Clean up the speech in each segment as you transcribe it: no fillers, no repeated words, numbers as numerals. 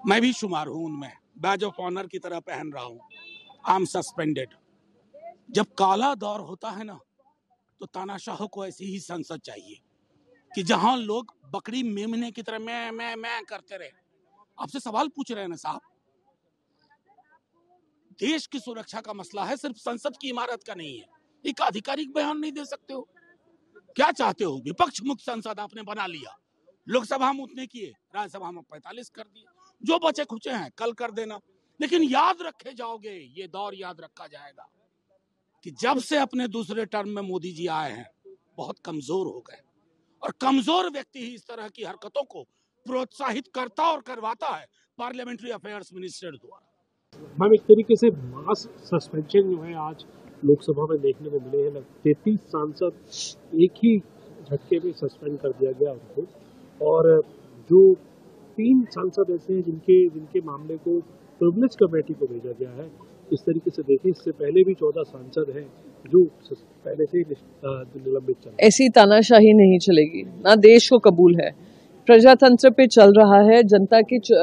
मैं भी शुमार हूं उनमें, बैज ऑफ ऑनर की तरह पहन रहा हूं। I am suspended. जब काला दौर होता है ना, तो तानाशाह को ऐसी ही संसद चाहिए कि जहां लोग बकरी मेमने की तरह मैं करते रहे। आपसे सवाल पूछ रहे हैं ना साहब, देश की सुरक्षा का मसला है, सिर्फ संसद की इमारत का नहीं है। एक आधिकारिक बयान नहीं दे सकते हो? क्या चाहते हो? विपक्ष मुक्त संसद आपने बना लिया, लोकसभा में उतने किए, राज्यसभा में 45 कर दिए, जो बचे खुचे हैं कल कर देना। लेकिन याद रखे जाओगे, ये दौर याद रखा जाएगा कि जब से अपने दूसरे टर्म में मोदी जी आए हैं, बहुत कमजोर हो गए। और कमजोर व्यक्ति ही इस तरह की हरकतों को प्रोत्साहित करता और करवाता है पार्लियामेंट्री अफेयर्स मिनिस्टर द्वारा। मैम, एक तरीके से मास सस्पेंशन जो है आज लोकसभा में देखने को मिले हैं। 33 सांसद एक ही झटके में सस्पेंड कर दिया गया उनको, और जो 3 सांसद ऐसे हैं जिनके मामले को प्रिविलेज कमेटी को भेजा गया है। इस तरीके से देखें, इससे पहले भी 14 सांसद हैं जो पहले से निलंबित चल। ऐसी तानाशाही नहीं चलेगी, ना देश को कबूल है। प्रजातंत्र पे चल रहा है, जनता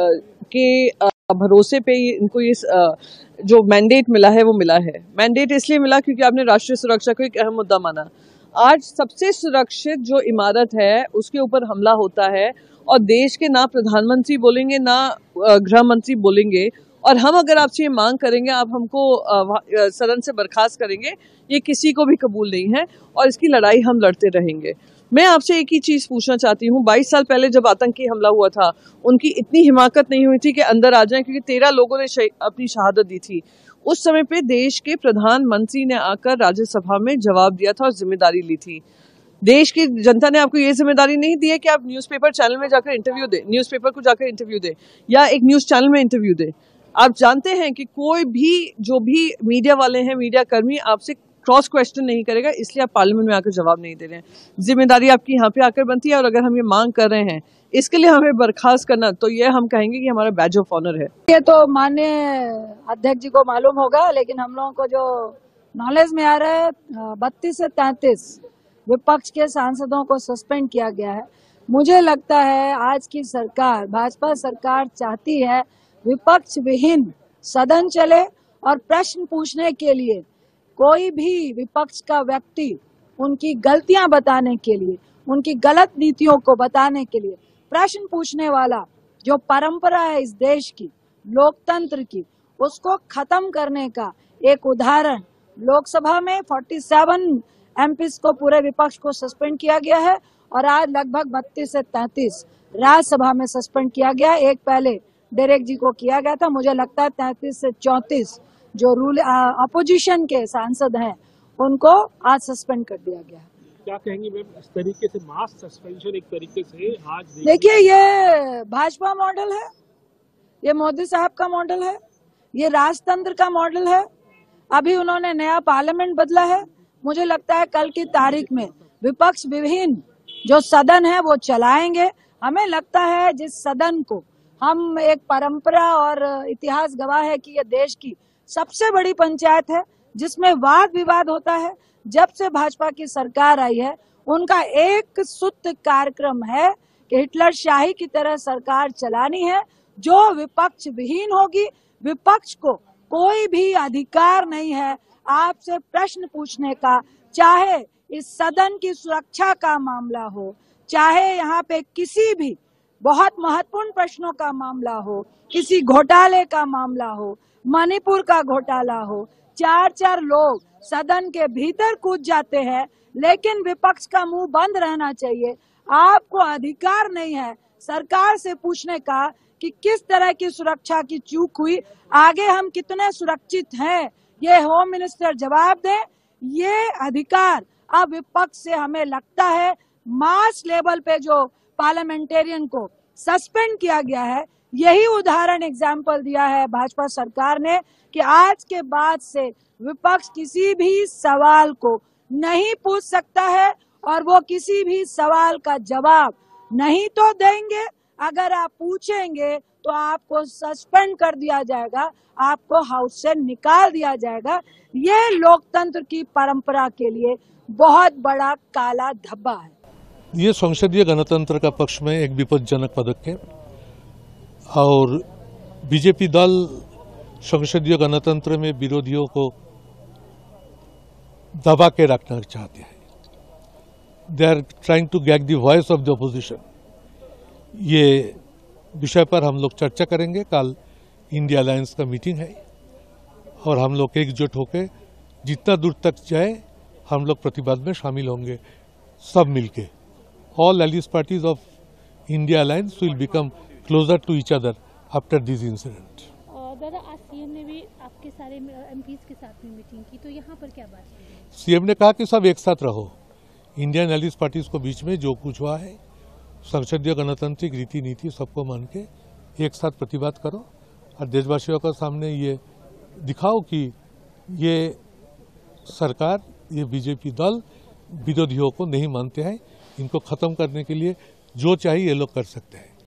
के भरोसे पे इनको ये जो मैंडेट मिला है वो मिला है। मैंडेट इसलिए मिला क्योंकि आपने राष्ट्रीय सुरक्षा को एक अहम मुद्दा माना। आज सबसे सुरक्षित जो इमारत है उसके ऊपर हमला होता है, और देश के ना प्रधानमंत्री बोलेंगे ना गृह मंत्री बोलेंगे, और हम अगर आपसे ये मांग करेंगे आप हमको सदन से बर्खास्त करेंगे, ये किसी को भी कबूल नहीं है, और इसकी लड़ाई हम लड़ते रहेंगे। मैं आपसे एक ही चीज पूछना चाहती हूँ, 22 साल पहले जब आतंकी हमला हुआ था, उनकी इतनी हिमाकत नहीं हुई थी कि अंदर आ जाएं, क्योंकि 13 लोगों ने अपनी शहादत दी थी। उस समय पे देश के प्रधानमंत्री ने आकर राज्यसभा में जवाब दिया था और जिम्मेदारी ली थी। देश की जनता ने आपको ये जिम्मेदारी नहीं दी है कि आप न्यूज़पेपर चैनल में जाकर इंटरव्यू दें, न्यूज़पेपर को जाकर इंटरव्यू दें, या एक न्यूज़ चैनल में इंटरव्यू दें। आप जानते हैं कि कोई भी जो भी मीडिया वाले हैं, मीडिया कर्मी आपसे क्रॉस क्वेश्चन नहीं करेगा, इसलिए आप पार्लियामेंट में आकर जवाब नहीं दे रहे हैं। जिम्मेदारी आपकी यहाँ पे आकर बनती है, और अगर हम ये मांग कर रहे हैं इसके लिए हमें बर्खास्त करना, तो ये हम कहेंगे कि हमारा बैज ऑफ ऑनर है। ये तो माननीय अध्यक्ष जी को मालूम होगा, लेकिन हम लोगों को जो नॉलेज में आ रहा है 32 से 33 विपक्ष के सांसदों को सस्पेंड किया गया है। मुझे लगता है आज की सरकार, भाजपा सरकार चाहती है विपक्ष विहीन सदन चले, और प्रश्न पूछने के लिए कोई भी विपक्ष का व्यक्ति उनकी गलतियां बताने के लिए, उनकी गलत नीतियों को बताने के लिए, प्रश्न पूछने वाला जो परंपरा है इस देश की, लोकतंत्र की, उसको खत्म करने का एक उदाहरण लोकसभा में 47 एमपीज को, पूरे विपक्ष को सस्पेंड किया गया है, और आज लगभग 32 से 33 राज्यसभा में सस्पेंड किया गया। एक पहले डेरेक जी को किया गया था। मुझे लगता है 33 से 34 जो रूल अपोजिशन के सांसद हैं उनको आज सस्पेंड कर दिया गया है। क्या कहेंगी मैम, इस तरीके से मास सस्पेंशन एक तरीके से आज देखिए, ये भाजपा मॉडल है, ये मोदी साहब का मॉडल है, ये राजतंत्र का मॉडल है। अभी उन्होंने नया पार्लियामेंट बदला है। मुझे लगता है कल की तारीख में विपक्ष विहीन जो सदन है वो चलाएंगे। हमें लगता है जिस सदन को हम, एक परंपरा और इतिहास गवाह है कि ये देश की सबसे बड़ी पंचायत है जिसमें वाद विवाद होता है। जब से भाजपा की सरकार आई है, उनका एक सूत्र कार्यक्रम है कि हिटलर शाही की तरह सरकार चलानी है, जो विपक्ष विहीन होगी। विपक्ष को कोई भी अधिकार नहीं है आपसे प्रश्न पूछने का, चाहे इस सदन की सुरक्षा का मामला हो, चाहे यहाँ पे किसी भी बहुत महत्वपूर्ण प्रश्नों का मामला हो, किसी घोटाले का मामला हो, मणिपुर का घोटाला हो। 4-4 लोग सदन के भीतर कूद जाते हैं, लेकिन विपक्ष का मुंह बंद रहना चाहिए। आपको अधिकार नहीं है सरकार से पूछने का कि किस तरह की सुरक्षा की चूक हुई, आगे हम कितने सुरक्षित हैं, ये होम मिनिस्टर जवाब दे। ये अधिकार अब विपक्ष से हमें लगता है मास लेवल पे जो पार्लियामेंटेरियन को सस्पेंड किया गया है, यही उदाहरण एग्जाम्पल दिया है भाजपा सरकार ने कि आज के बाद से विपक्ष किसी भी सवाल को नहीं पूछ सकता है, और वो किसी भी सवाल का जवाब नहीं तो देंगे। अगर आप पूछेंगे तो आपको सस्पेंड कर दिया जाएगा, आपको हाउस से निकाल दिया जाएगा। ये लोकतंत्र की परंपरा के लिए बहुत बड़ा काला धब्बा है। ये संसदीय गणतंत्र का पक्ष में एक विपज्जनक पदक है, और बीजेपी दल संसदीय गणतंत्र में विरोधियों को दबा के रखना चाहते हैं। They are trying to gag the voice of the opposition. ये विषय पर हम लोग चर्चा करेंगे। कल इंडिया अलायंस का मीटिंग है और हम लोग एकजुट होकर जितना दूर तक जाए हम लोग प्रतिवाद में शामिल होंगे, सब मिलके। All alliance parties of India alliance will become closer to each other after this incident. दादा, आज सीएम ने भी आपके सारे एमपीज के साथ में मीटिंग की, तो यहाँ पर क्या बात है? सीएम ने कहा कि सब एक साथ रहो। इंडियन एलियंस पार्टीज को बीच में जो कुछ हुआ है, संसदीय गणतांत्रिक रीति नीति सबको मान के एक साथ प्रतिवाद करो और देशवासियों के सामने ये दिखाओ कि ये सरकार, ये बीजेपी दल विरोधियों को नहीं मानते हैं। इनको खत्म करने के लिए जो चाहिए ये लोग कर सकते हैं।